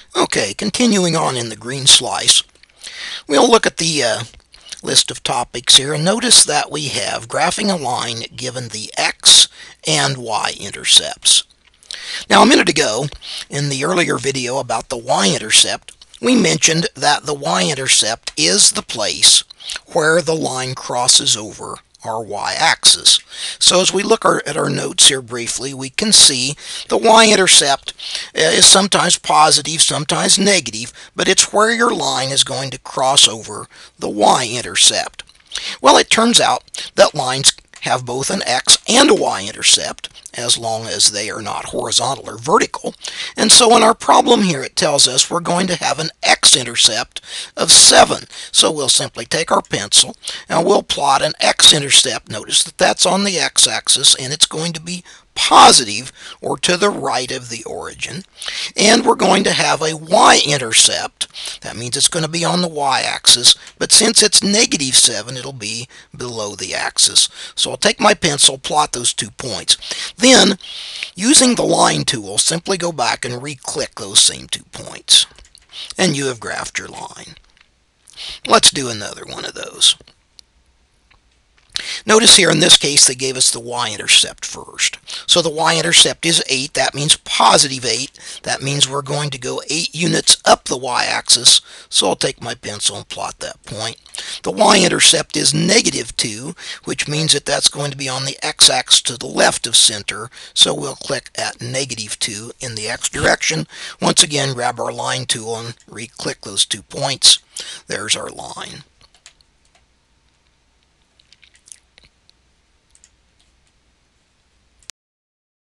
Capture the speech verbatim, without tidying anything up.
Okay, continuing on in the green slice, we'll look at the uh, list of topics here and notice that we have graphing a line given the x and y intercepts. Now, a minute ago, in the earlier video about the y-intercept, we mentioned that the y-intercept is the place where the line crosses over our y-axis. So as we look our, at our notes here briefly, we can see the y-intercept is sometimes positive, sometimes negative, but it's where your line is going to cross over the y-intercept. Well, it turns out that lines have both an x and a y-intercept, as long as they are not horizontal or vertical. And so in our problem here, it tells us we're going to have an x-intercept of seven. So we'll simply take our pencil and we'll plot an x-intercept. Notice that that's on the x-axis, and it's going to be positive, or to the right of the origin. And we're going to have a y-intercept. That means it's going to be on the y-axis, but since it's negative seven, it'll be below the axis. So I'll take my pencil, plot those two points. Then, using the line tool, simply go back and re-click those same two points. And you have graphed your line. Let's do another one of those. Notice here in this case they gave us the y-intercept first. So the y-intercept is eight. That means positive eight. That means we're going to go eight units up the y-axis. So I'll take my pencil and plot that point. The y-intercept is negative two, which means that that's going to be on the x-axis to the left of center. So we'll click at negative two in the x direction. Once again, grab our line tool and re-click those two points. There's our line.